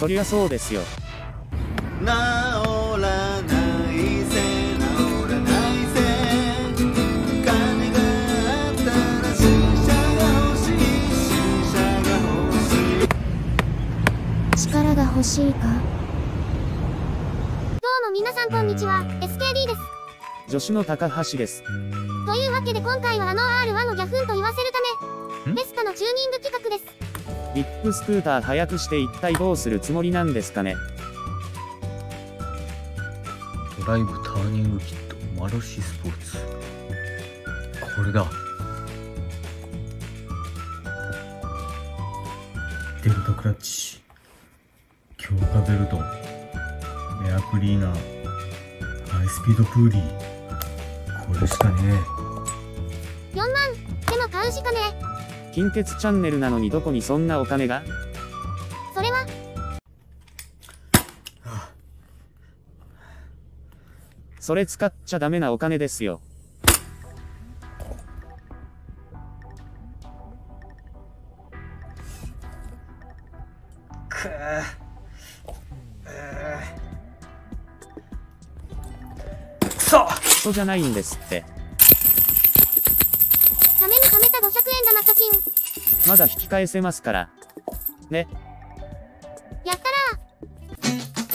そりゃそうですよ。 治らないぜ治らないぜ、金があったら新車が欲しい、新車が欲しい。 力が欲しいか。どうも皆さんこんにちは、SKD です。 助手の高橋です。 というわけで今回はR1のギャフンと言わせるため、ベスタのチューニング企画です。 リップスクーター速くして一体どうするつもりなんですかね。 ドライブターニングキットマルシスポーツ、これだ。デルタクラッチ、強化ベルト、エアクリーナー、ハイスピードプーリー、これしかね 4万でも買うしかねえ。 金欠チャンネルなのにどこにそんなお金が。 それはそれ使っちゃダメなお金ですよ。そうじゃないんですって。 ために貯めた500円玉貯金。 まだ引き返せますからね。 やったら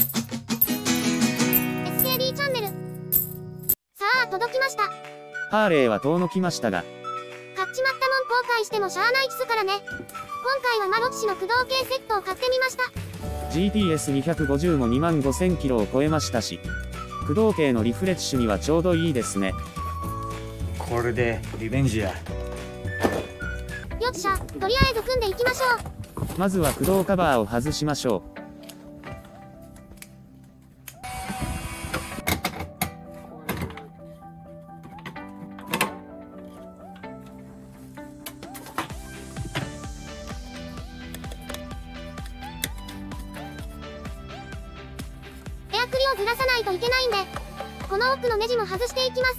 ー SKD チャンネル。さあ届きました。 ハーレーは遠のきましたが、 買っちまったもん後悔してもしゃあないっすからね。今回はマロッチの駆動系セットを買ってみました。 GTS250 も25000キロを超えましたし、駆動系のリフレッシュにはちょうどいいですね。 これでリベンジや。 よっしゃ、とりあえず組んでいきましょう。 まずは駆動カバーを外しましょう。 エアクリをずらさないといけないんで、この奥のネジも外していきます。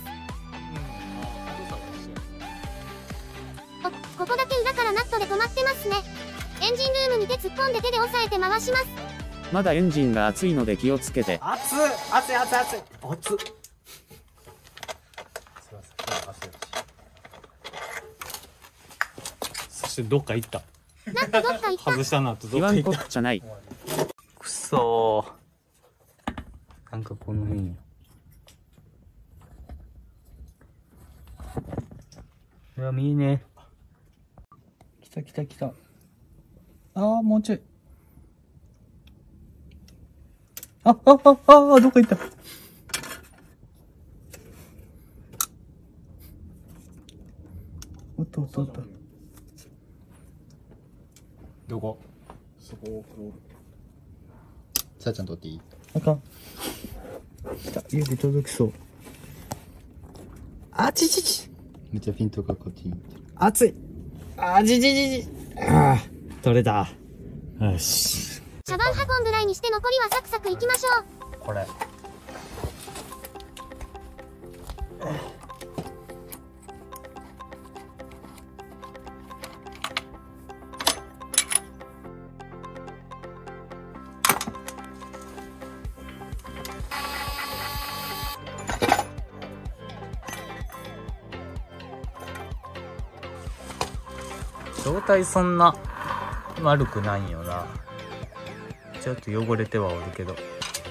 ここだけ裏からナットで止まってますね。エンジンルームに手突っ込んで手で押さえて回します。 まだエンジンが熱いので気をつけて。 熱い熱い熱い熱い熱っ。そしてどっか行った。 ナットどっか行った。 外したナットど言わんこっか行った。 っちゃない。 くそー。なんかこの辺や。うわ、見えねえ。来た来た来た。ああ、もうちょい。どっか行った。おっとおっとおっと。どこ？ そこをさあちゃん取っていい？ あかん。来た、家で届きそう。あちちち。 めっちゃピントがこっちに。 熱い。あじじじじ。ああ、取れた。よし。 車番運んぐらいにして残りはサクサクいきましょう。 これ。状態そんな悪くないんよな。ちょっと汚れてはおるけど。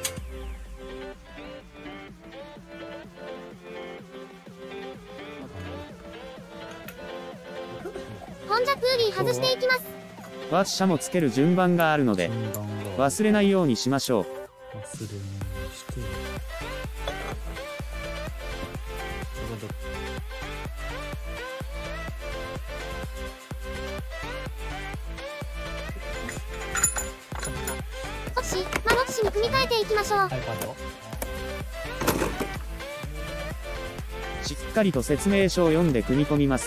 ホンジャプーリー外していきます。 ワッシャもつける順番があるので、忘れないようにしましょう。 忘れないようにして。 マロッチに組み替えていきましょう。 しっかりと説明書を読んで組み込みます。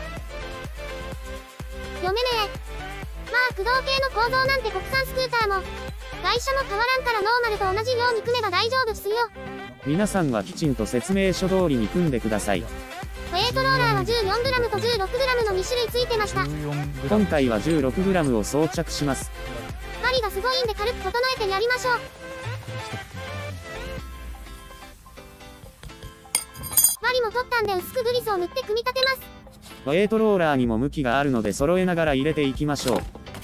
読めねえ。まあ駆動系の構造なんて国産スクーターも外車も変わらんからノーマルと同じように組めば大丈夫っすよ。 皆さんはきちんと説明書通りに組んでください。 ウェイトローラーは 14g と 16g の2種類ついてました。 今回は 16g を装着します。 マリりがすごいんで軽く整えてやりましょう。針も取ったんで薄くグリスを塗って組み立てます。 ウェイトローラーにも向きがあるので揃えながら入れていきましょう。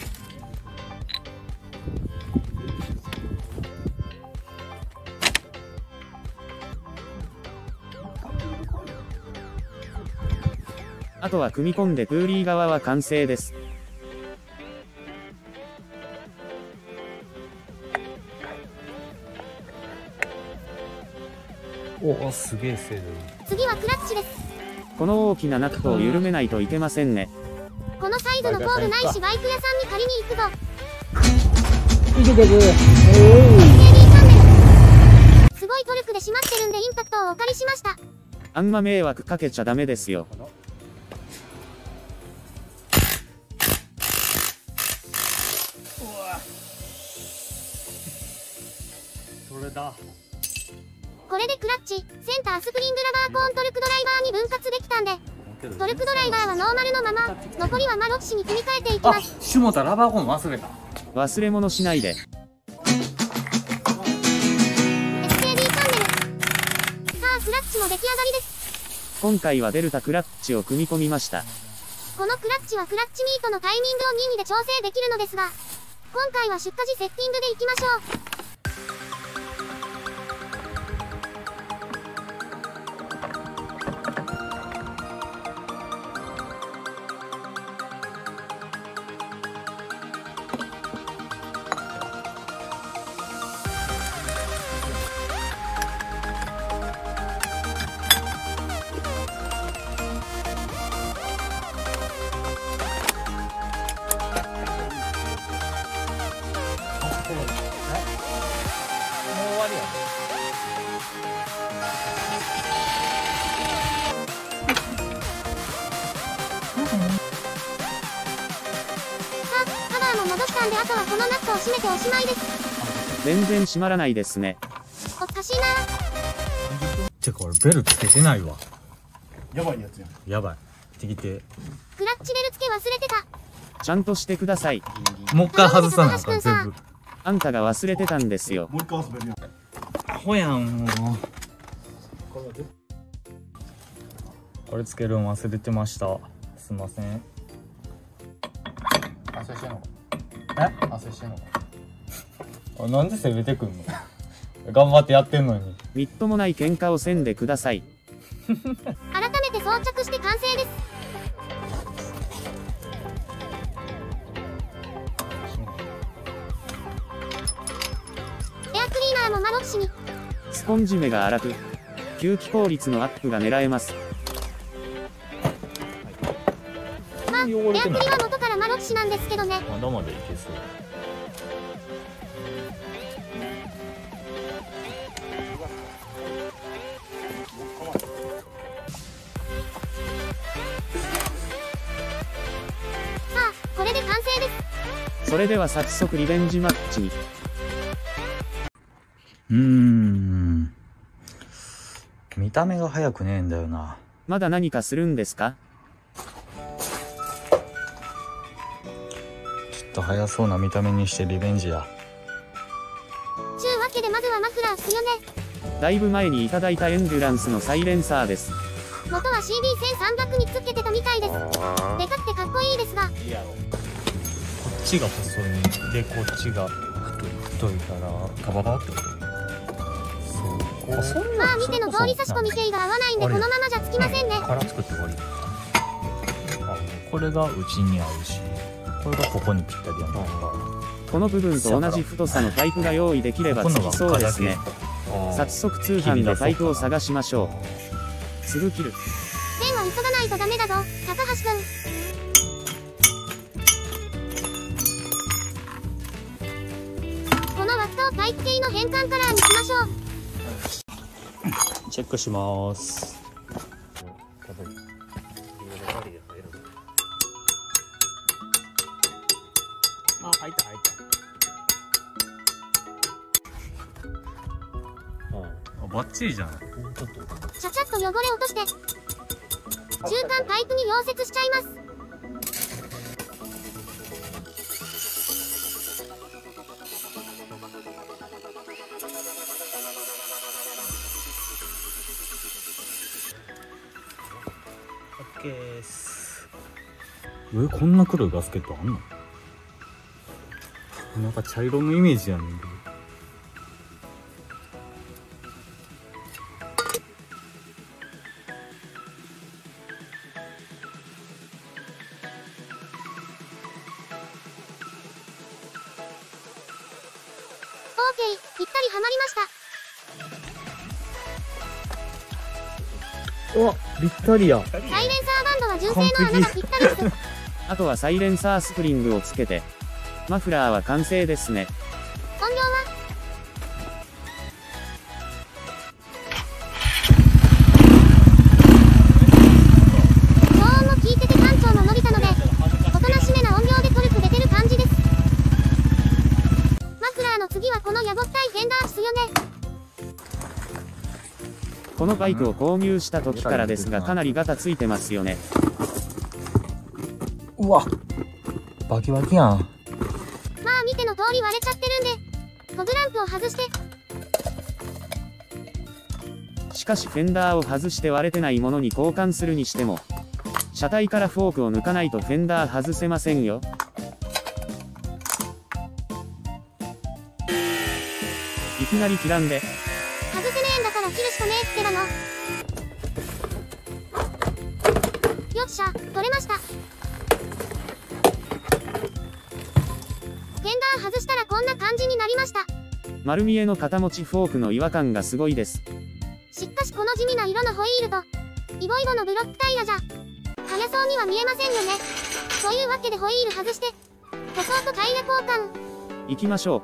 あとは組み込んでプーリー側は完成です。 お、すげえ精度いい。 次はクラッチです。 この大きなナットを緩めないといけませんね。 このサイズの工具ないしバイク屋さんに借りに行くぞ。 いけてる。 AD チャンネル。すごいトルクで締まってるんでインパクトをお借りしました。 あんま迷惑かけちゃダメですよ。 それだ。 これでクラッチ、センタースプリングラバーコーントルクドライバーに分割できたんで、トルクドライバーはノーマルのまま、残りはマロキシに組み替えていきます。 しもたラバーコーン忘れた。 忘れ物しないで。 SKD チャンネル。さあクラッチも出来上がりです。 今回はデルタクラッチを組み込みました。 このクラッチはクラッチミートのタイミングを任意で調整できるのですが、今回は出荷時セッティングでいきましょう。カバーも戻したんであとはこのナットを締めておしまいです。 全然閉まらないですね。 おかしいな。 てか俺ベルつけてないわ。 やばいやつやん。 やばい。てきて。 クラッチベル付け忘れてた。 ちゃんとしてください。 もう一回外さなあかん、全部。 あんたが忘れてたんですよ。 もう一回遊べるやん。 アホやん、もう。これつけるん忘れてました。すいません。 汗してんのか。 え、 汗してんのか。 あ、なんで攻めてくんの。頑張ってやってんのに。 みっともない喧嘩をせんでください。 改めて装着して完成です。エアクリーナーもマロキシに。 スポンジ目が粗く、吸気効率のアップが狙えます。 まあ、エアクリは元からマロキシなんですけどね。 まだまだいけそう。 さあ、これで完成です。 それでは早速リベンジマッチに。 見た目が早くねえんだよな。 まだ何かするんですか？ ちょっと早そうな見た目にしてリベンジや。 ちゅうわけでまずはマフラーっすよね。 だいぶ前にいただいたエンデュランスのサイレンサーです。 元は CD1300 につけてたみたいです。でかくてかっこいいですが、 こっちが細いでこっちが太いからガババってこと。そう。そんなまあ見ての通り差し込み径が合わないんでこのままじゃつきませんね。 から作って終わり。あ、これがうちに合うし、これがここにぴったりやな。 この部分と同じ太さのパイプが用意できればつきそうですね。早速通販でパイプを探しましょう。すぐ切る。 線は急がないとダメだぞ、高橋くん。この枠とパイプ系の変換カラーにしましょう。 チェックします。あ、入った入った。あ、バッチリじゃん。ちょっと。 ちゃちゃっと汚れ落として、中間パイプに溶接しちゃいます。 ケーす。こんな黒いガスケットあんの？なんか茶色のイメージやねんけど。 ぴったりハマりました。 うわ、ぴったりや。 サイレンサーバンドは純正の穴がぴったりです。 あとはサイレンサースプリングをつけて、マフラーは完成ですね。 音量は騒音も聞いてて単調も伸びたので、おとなしめな音量でトルク出てる感じです。マフラーの次はこのやぼったいフェンダーっすよね。 このバイクを購入した時からですが、かなりガタついてますよね。 うわ、バキバキやん。 まあ見ての通り割れちゃってるんで、フォグランプを外して。 しかしフェンダーを外して割れてないものに交換するにしても、車体からフォークを抜かないとフェンダー外せませんよ。いきなり切らんで。 外せねえんだから切るしかねえってばの。よっしゃ、取れました。フェンダー外したらこんな感じになりました。 丸見えの肩持ちフォークの違和感がすごいです。 しかしこの地味な色のホイールと、イボイボのブロックタイヤじゃ、速そうには見えませんよね。というわけでホイール外して、塗装とタイヤ交換。 行きましょう。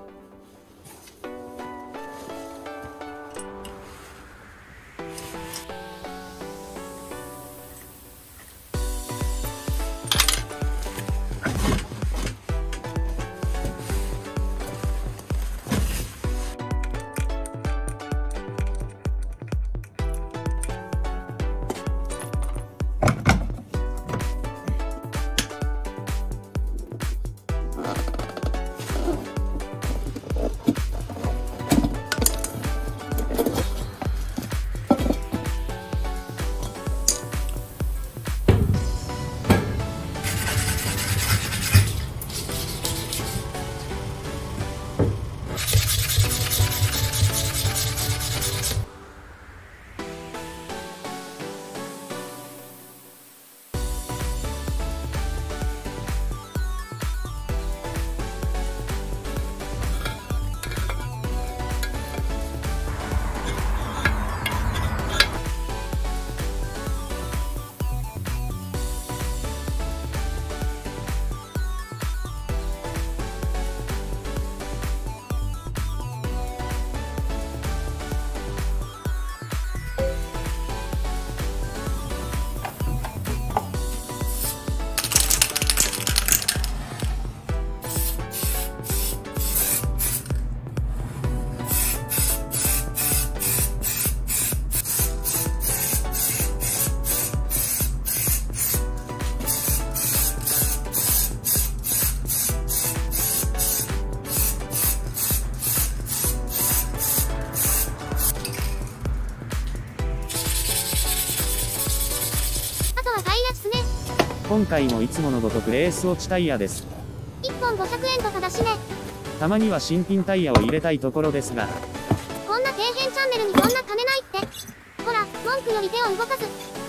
今回もいつものごとくレース落ちタイヤです。 1本500円とかだしね。 たまには新品タイヤを入れたいところですが、 こんな底辺チャンネルにこんな金ないって。ほら、文句より手を動かす。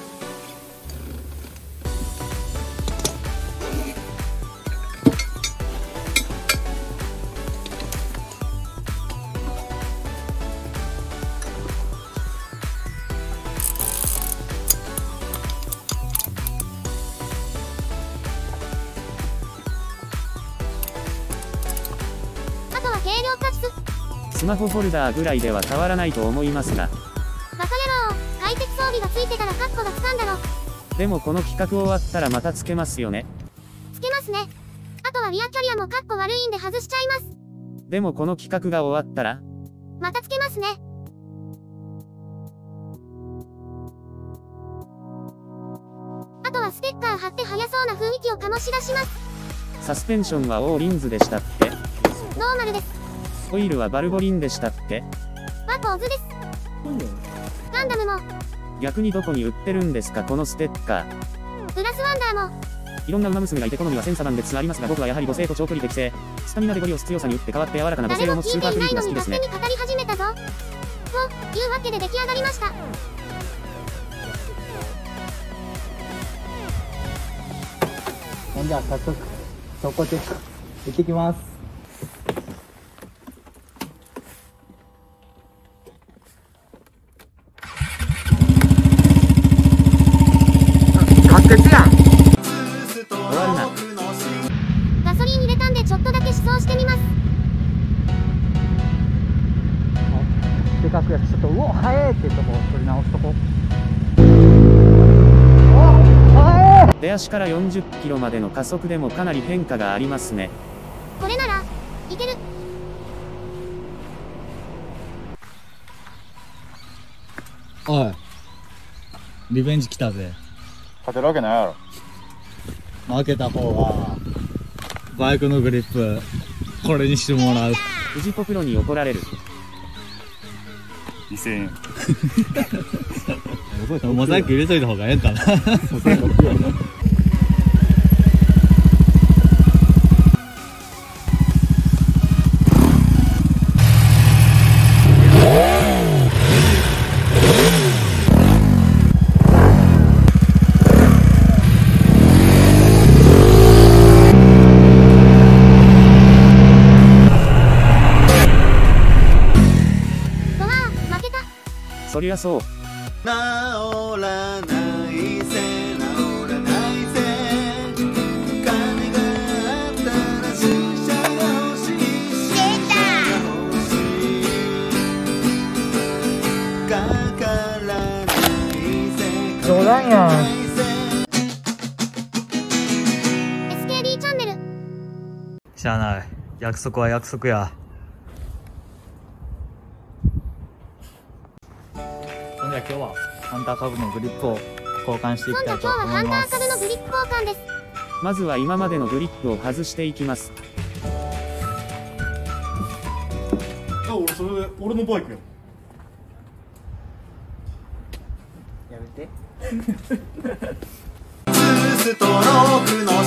軽量化スマホホルダーぐらいでは変わらないと思いますが。 バカ野郎、快適装備がついてたらカッコがつかんだろ。 でもこの企画終わったらまたつけますよね。 つけますね。あとはリアキャリアもカッコ悪いんで外しちゃいます。 でもこの企画が終わったらまたつけますね。あとはステッカー貼って速そうな雰囲気を醸し出します。 サスペンションはオーリンズでしたっけ？ ノーマルです。 オイルはバルボリンでしたっけ？ はポーズです。ガンダムも。 逆にどこに売ってるんですかこのステッカー。 プラスワンダーも。 いろんな馬娘がいて好みは千差万別ありますが、僕はやはり母性と長距離適正、スタミナでゴリ押す強さに打って変わって柔らかな母性を持つスーパークリークが好きですね。 誰も聞いていないのに勝手に語り始めたぞ。というわけで出来上がりました。 じゃあ早速走行チェック行ってきます。 終わるな。 ガソリン入れたんでちょっとだけ試走してみます。 でかくやつちょっとうお速いっていうとこ取り直すとこ。 出足から40キロまでの加速でもかなり変化がありますね。 これならいける。 おいリベンジ来たぜ。 勝てるわけないやろ。 負けた方はバイクのグリップこれにしてもらう。 藤子プロに怒られる。 2000円。 モザイク入れといた方がええかな。 そりゃそう。 治らないぜ治らないぜ金があったら新車が欲しい新車が欲しいかからないぜ冗談やん。 SKD チャンネル。 しゃあない、約束は約束や。 そんじゃ今日はハンター株のグリップを交換していきたいと今度今日は思います。 ハンター株のグリップ交換です。 まずは今までのグリップを外していきます。 あ、俺それで俺のバイクや。 やめて。 2ストロークの